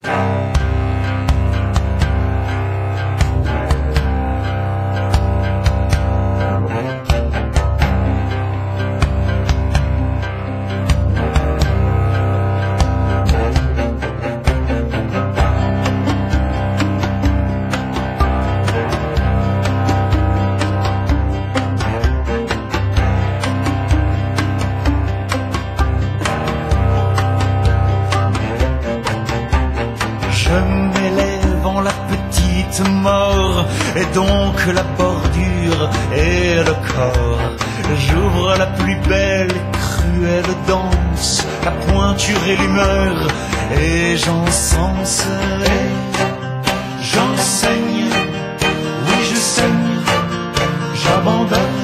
Je m'élève en la petite mort, et donc la bordure et le corps. J'ouvre la plus belle, cruelle danse, la pointure et l'humeur, et j'encense. J'enseigne, oui je saigne, j'abandonne,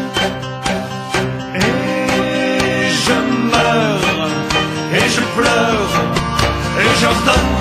et je meurs, et je pleure, et j'ordonne.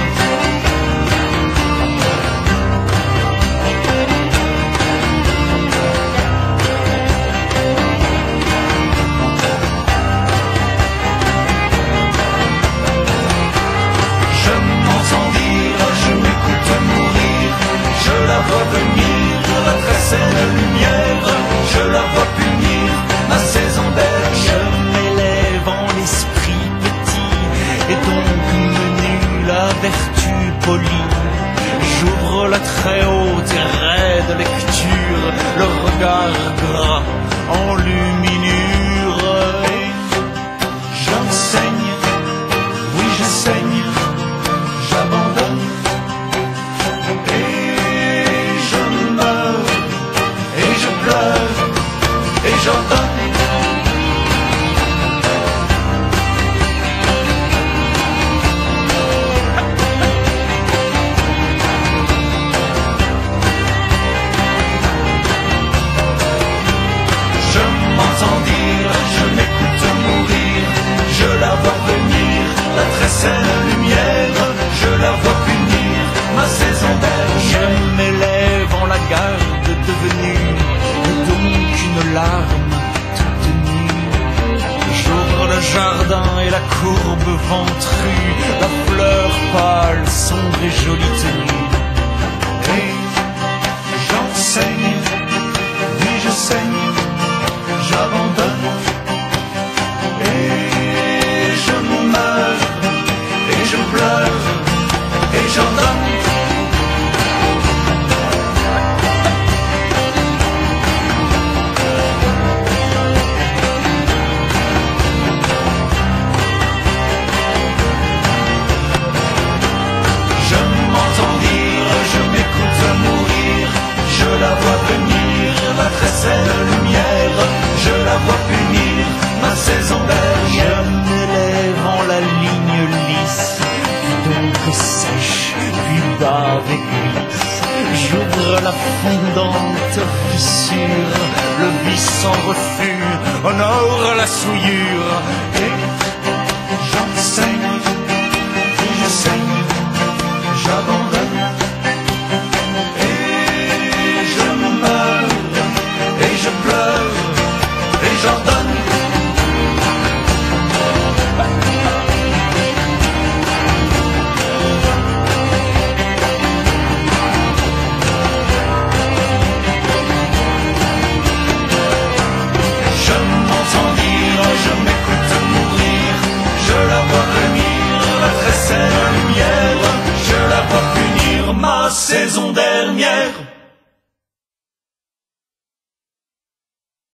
La très saine lumière, je la vois punir, ma saison d'air. Je m'élève en l'esprit petit, et donc menu la vertu polie. J'ouvre la très haute et raide lecture, le regard gras en luminure. J'enseigne, oui je saigne, j'abandonne. Et j'ordonne. Je m'entends dire, je m'écoute mourir, je la vois venir, la très saine lumière, je la vois punir, ma saison d'air. Je m'élève en la garde devenue, donc une larme toute nue. J'ouvre le jardin et la courbe ventrue, la fleur pâle, sombre et jolie tenue. Et j'enseigne, oui je saigne, j'abandonne, et je meurs, et je pleure, et j'ordonne. Je la vois venir, la très saine lumière, je la vois punir, ma saison d'air. Je m'élève en la ligne lisse, puis donc sèche, puis bave et glisse. J'ouvre la fondante fissure, le vice sans refus honore la souillure. Et j'enseigne, puis je saigne, j'abandonne. J'ordonne. Je m'entends dire, je m'écoute mourir, je la vois venir, la très saine lumière, je la vois punir, ma saison dernière.